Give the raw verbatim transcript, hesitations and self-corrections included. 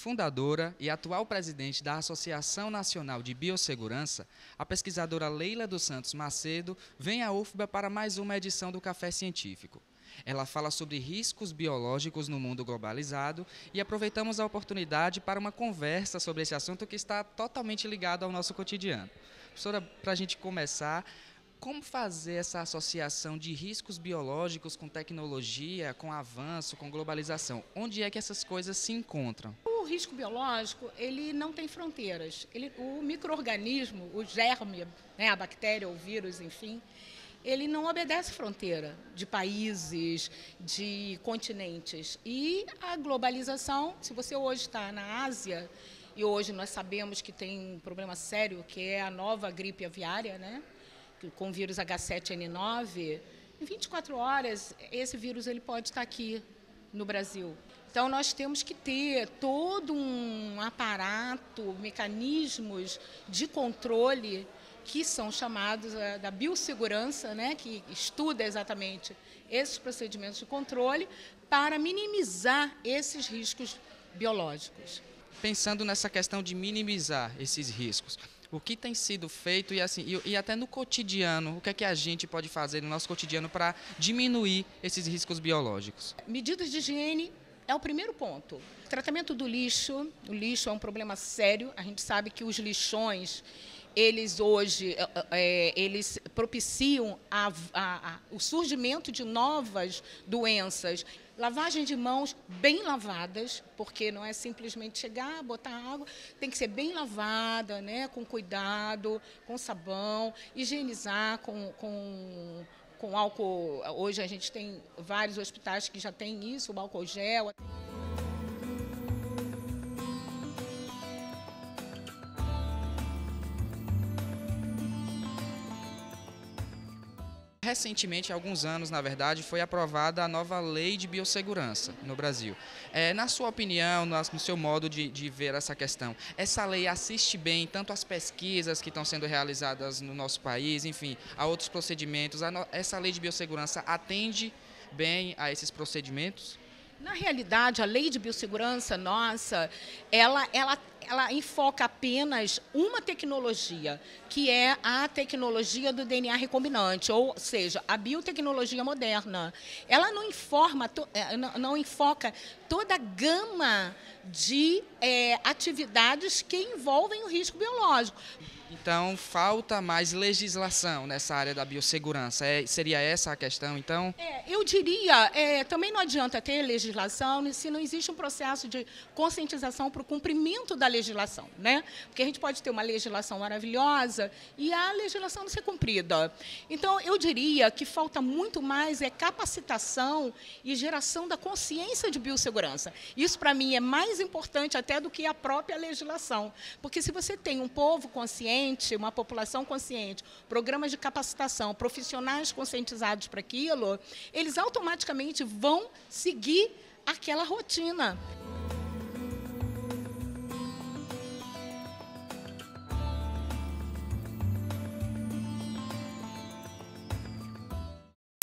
Fundadora e atual presidente da Associação Nacional de Biossegurança, a pesquisadora Leila dos Santos Macedo vem à U F B A para mais uma edição do Café Científico. Ela fala sobre riscos biológicos no mundo globalizado e aproveitamos a oportunidade para uma conversa sobre esse assunto que está totalmente ligado ao nosso cotidiano. Professora, para a gente começar, como fazer essa associação de riscos biológicos com tecnologia, com avanço, com globalização? Onde é que essas coisas se encontram? O risco biológico, ele não tem fronteiras. Ele, o micro-organismo, o germe, né, a bactéria, o vírus, enfim, ele não obedece fronteira de países, de continentes. E a globalização, se você hoje está na Ásia, e hoje nós sabemos que tem um problema sério, que é a nova gripe aviária, né? Com o vírus agá sete ene nove, em vinte e quatro horas, esse vírus ele pode estar aqui no Brasil. Então, nós temos que ter todo um aparato, mecanismos de controle que são chamados uh, da biossegurança, né, que estuda exatamente esses procedimentos de controle para minimizar esses riscos biológicos. Pensando nessa questão de minimizar esses riscos, o que tem sido feito e, assim, e, e até no cotidiano, o que é que a gente pode fazer no nosso cotidiano para diminuir esses riscos biológicos? Medidas de higiene é o primeiro ponto. Tratamento do lixo, o lixo é um problema sério, a gente sabe que os lixões, eles hoje é, eles propiciam a, a, a, o surgimento de novas doenças. Lavagem de mãos bem lavadas, porque não é simplesmente chegar, botar água, tem que ser bem lavada, né, com cuidado, com sabão, higienizar com, com, com álcool. Hoje a gente tem vários hospitais que já têm isso, o álcool gel. Recentemente, há alguns anos, na verdade, foi aprovada a nova Lei de Biossegurança no Brasil. É, na sua opinião, no seu modo de, de ver essa questão, essa lei assiste bem tanto às pesquisas que estão sendo realizadas no nosso país, enfim, a outros procedimentos? A no, essa Lei de Biossegurança atende bem a esses procedimentos? Na realidade, a Lei de Biossegurança nossa, ela, ela, ela enfoca apenas uma tecnologia, que é a tecnologia do dê ene á recombinante, ou seja, a biotecnologia moderna. Ela não, informa, não enfoca toda a gama de é, atividades que envolvem o risco biológico. Então, falta mais legislação nessa área da biossegurança. É, seria essa a questão, então? É, eu diria, é, também não adianta ter legislação se não existe um processo de conscientização para o cumprimento da legislação, né? Porque a gente pode ter uma legislação maravilhosa e a legislação não ser cumprida. Então, eu diria que falta muito mais é capacitação e geração da consciência de biossegurança. Isso, para mim, é mais importante até do que a própria legislação. Porque se você tem um povo consciente, uma população consciente, programas de capacitação, profissionais conscientizados para aquilo, eles automaticamente vão seguir aquela rotina.